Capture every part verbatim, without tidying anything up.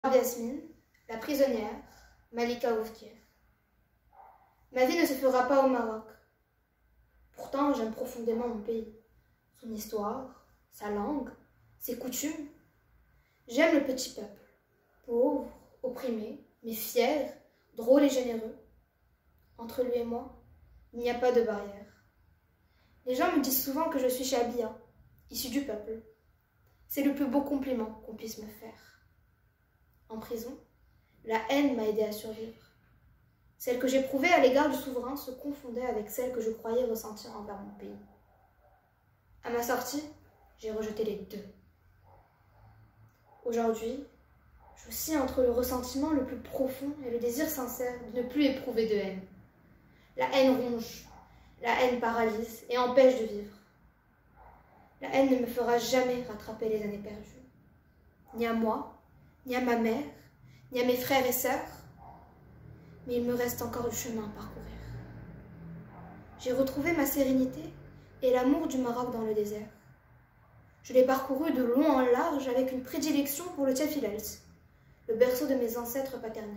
Yasmine, la prisonnière, Malika Oufkir. Ma vie ne se fera pas au Maroc. Pourtant, j'aime profondément mon pays, son histoire, sa langue, ses coutumes. J'aime le petit peuple, pauvre, opprimé, mais fier, drôle et généreux. Entre lui et moi, il n'y a pas de barrière. Les gens me disent souvent que je suis Chabia, issue du peuple. C'est le plus beau compliment qu'on puisse me faire. En prison, la haine m'a aidé à survivre. Celle que j'éprouvais à l'égard du souverain se confondait avec celle que je croyais ressentir envers mon pays. À ma sortie, j'ai rejeté les deux. Aujourd'hui, je oscille entre le ressentiment le plus profond et le désir sincère de ne plus éprouver de haine. La haine ronge, la haine paralyse et empêche de vivre. La haine ne me fera jamais rattraper les années perdues. Ni à moi, ni à ma mère, ni à mes frères et sœurs. Mais il me reste encore du chemin à parcourir. J'ai retrouvé ma sérénité et l'amour du Maroc dans le désert. Je l'ai parcouru de long en large avec une prédilection pour le Tchafilels, le berceau de mes ancêtres paternels.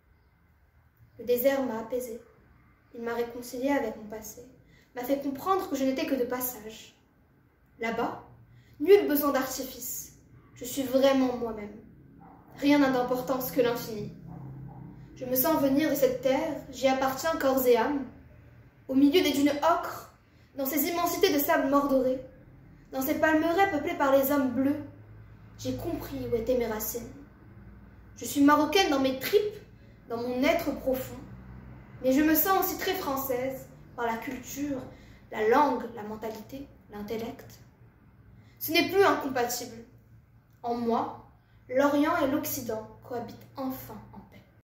Le désert m'a apaisée, il m'a réconciliée avec mon passé, m'a fait comprendre que je n'étais que de passage. Là-bas, nul besoin d'artifice, je suis vraiment moi-même. Rien n'a d'importance que l'infini. Je me sens venir de cette terre, j'y appartiens corps et âme. Au milieu des dunes ocres, dans ces immensités de sable mordoré, dans ces palmeraies peuplées par les hommes bleus, j'ai compris où étaient mes racines. Je suis marocaine dans mes tripes, dans mon être profond, mais je me sens aussi très française par la culture, la langue, la mentalité, l'intellect. Ce n'est plus incompatible. En moi, l'Orient et l'Occident cohabitent enfin